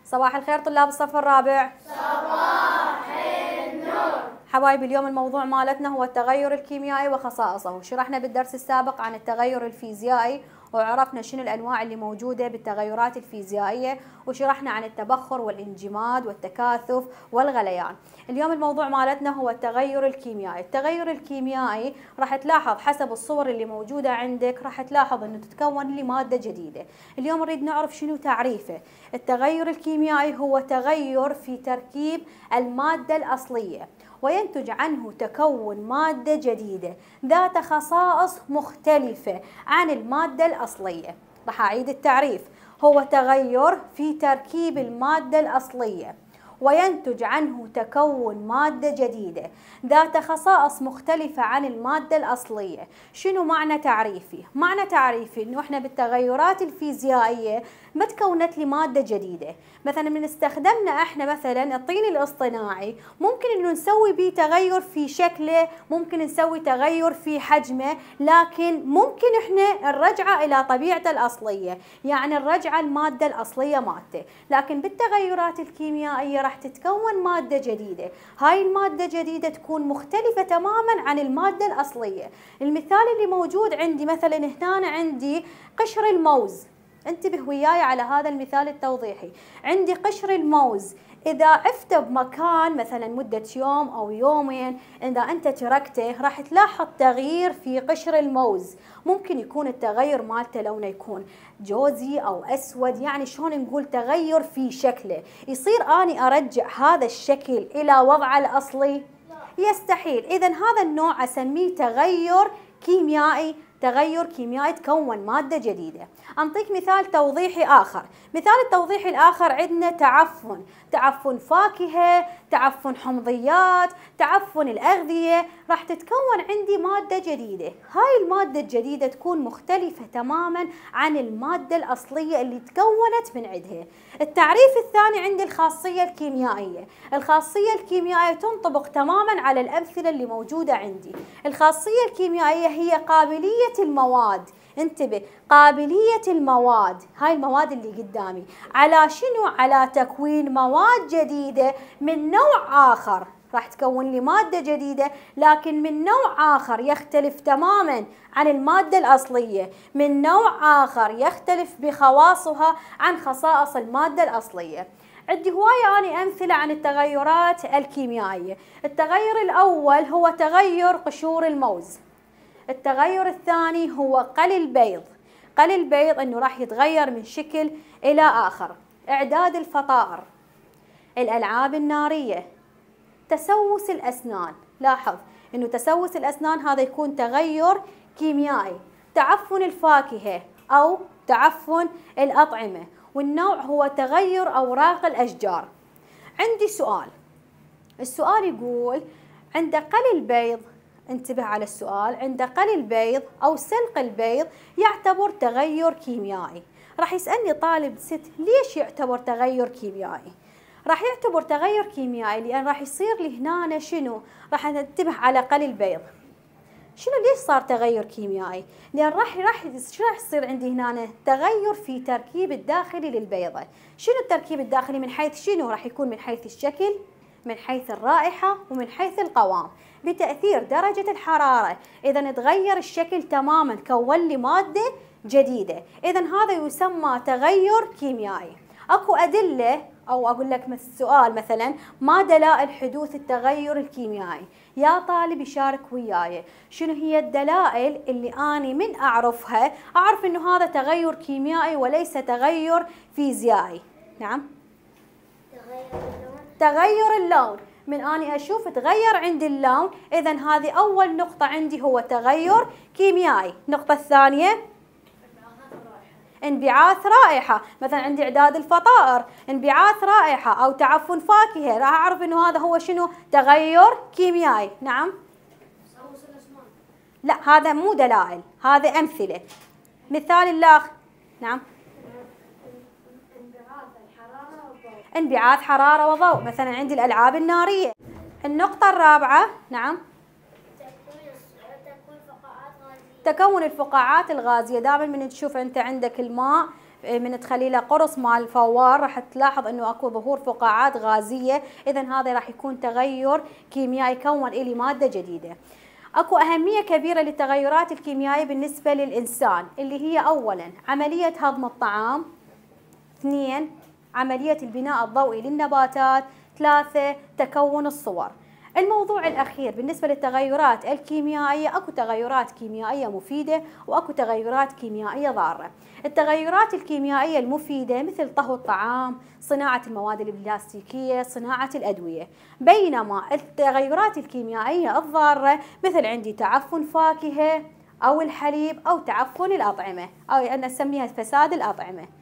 صباح الخير طلاب الصف الرابع. صباح النور. حبايبي اليوم الموضوع مالتنا هو التغير الكيميائي وخصائصه. شرحنا بالدرس السابق عن التغير الفيزيائي وعرفنا شنو الأنواع اللي موجودة بالتغيرات الفيزيائية، وشرحنا عن التبخر والانجماد والتكاثف والغليان. اليوم الموضوع مالتنا هو التغير الكيميائي. التغير الكيميائي راح تلاحظ حسب الصور اللي موجودة عندك راح تلاحظ انه تتكون لي مادة جديدة. اليوم نريد نعرف شنو تعريفه. التغير الكيميائي هو تغير في تركيب المادة الأصلية وينتج عنه تكون مادة جديدة ذات خصائص مختلفة عن المادة الأصلية. راح أعيد التعريف. هو تغير في تركيب المادة الأصلية وينتج عنه تكون مادة جديدة ذات خصائص مختلفة عن المادة الأصلية. شنو معنى تعريفي؟ معنى تعريفي إنه إحنا بالتغيرات الفيزيائية ما تكونت لي مادة جديدة. مثلا من استخدمنا إحنا مثلا الطين الاصطناعي ممكن إنه نسوي به تغير في شكله، ممكن نسوي تغير في حجمه، لكن ممكن إحنا الرجعة إلى طبيعته الأصلية، يعني الرجعة المادة الأصلية مالته. لكن بالتغيرات الكيميائية راح تتكون مادة جديدة، هاي المادة الجديدة تكون مختلفة تماما عن المادة الأصلية. المثال اللي موجود عندي مثلا هنا عندي قشر الموز، انتبه وياي على هذا المثال التوضيحي. عندي قشر الموز إذا عفته بمكان مثلا مدة يوم أو يومين، إذا أنت تركته راح تلاحظ تغيير في قشر الموز. ممكن يكون التغير مالته لونه يكون جوزي أو أسود، يعني شلون نقول تغير في شكله. يصير أني أرجع هذا الشكل إلى وضعه الأصلي؟ يستحيل. إذا هذا النوع أسميه تغير كيميائي. تغير كيميائي تكون مادة جديدة. أنطيك مثال توضيحي آخر. مثال التوضيحي الآخر عندنا تعفن فاكهة، تعفن حمضيات، تعفن الأغذية. راح تتكون عندي مادة جديدة، هاي المادة الجديدة تكون مختلفة تماما عن المادة الأصلية اللي تكونت من عندها. التعريف الثاني عندي الخاصية الكيميائية. الخاصية الكيميائية تنطبق تماما على الأمثلة اللي موجودة عندي. الخاصية الكيميائية هي قابلية المواد، انتبه، قابلية المواد، هاي المواد اللي قدامي، على شنو؟ على تكوين مواد جديدة من نوع آخر. راح تكون لي مادة جديدة لكن من نوع آخر يختلف تماما عن المادة الأصلية، من نوع آخر يختلف بخواصها عن خصائص المادة الأصلية. عندي هواية أنا أمثلة عن التغيرات الكيميائية. التغير الأول هو تغير قشور الموز. التغير الثاني هو قلي البيض. قلي البيض انه راح يتغير من شكل الى اخر. اعداد الفطائر، الالعاب النارية، تسوس الاسنان. لاحظ انه تسوس الاسنان هذا يكون تغير كيميائي. تعفن الفاكهة او تعفن الاطعمة، والنوع هو تغير اوراق الاشجار. عندي سؤال. السؤال يقول عند قلي البيض، انتبه على السؤال، عند قلي البيض أو سلق البيض يعتبر تغير كيميائي. راح يسألني طالب ست ليش يعتبر تغير كيميائي؟ راح يعتبر تغير كيميائي لأن راح يصير لي هنا شنو؟ راح ننتبه على قلي البيض. شنو ليش صار تغير كيميائي؟ لأن راح يصير عندي هنا تغير في تركيب الداخلي للبيضة. شنو التركيب الداخلي من حيث شنو؟ راح يكون من حيث الشكل، من حيث الرائحة، ومن حيث القوام. بتأثير درجة الحرارة إذا تغير الشكل تماما، كون لي مادة جديدة. إذا هذا يسمى تغير كيميائي. أكو أدلة أو أقول لك السؤال مثلا ما دلائل حدوث التغير الكيميائي؟ يا طالب يشارك وياي شنو هي الدلائل اللي أنا من أعرفها أعرف إنه هذا تغير كيميائي وليس تغير فيزيائي. نعم، تغير اللون. من أني أشوف تغير عندي اللون، إذا هذه أول نقطة عندي هو تغير كيميائي. النقطة الثانية انبعاث رائحة. مثلا عندي إعداد الفطائر، انبعاث رائحة أو تعفن فاكهة، راح أعرف إنه هذا هو شنو؟ تغير كيميائي. نعم، لا هذا مو دلائل، هذا أمثلة. مثال الآخر. نعم، انبعاث حرارة وضوء. مثلا عندي الألعاب النارية. النقطة الرابعة. نعم، تكون الفقاعات الغازية. دائما من تشوف أنت عندك الماء من تخلي له قرص مال فوار راح تلاحظ انه اكو ظهور فقاعات غازيه، اذا هذا راح يكون تغير كيميائي كون الي ماده جديده. اكو اهميه كبيره للتغيرات الكيميائيه بالنسبه للانسان، اللي هي اولا عمليه هضم الطعام، اثنين عمليه البناء الضوئي للنباتات، ثلاثه تكون الصور. الموضوع الأخير بالنسبة للتغيرات الكيميائية، أكو تغيرات كيميائية مفيدة وأكو تغيرات كيميائية ضارة. التغيرات الكيميائية المفيدة مثل طهو الطعام، صناعة المواد البلاستيكية، صناعة الأدوية، بينما التغيرات الكيميائية الضارة مثل عندي تعفن فاكهة أو الحليب أو تعفن الأطعمة، أو أنا أسميها فساد الأطعمة.